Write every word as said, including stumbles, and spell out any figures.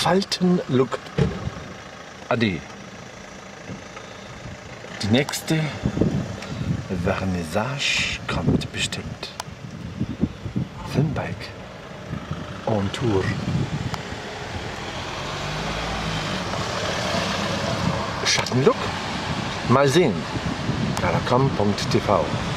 Faltenlook. Ade. Die nächste Vernissage kommt bestimmt. Filmbike on Tour. Schattenlook? Mal sehen. galacom punkt t v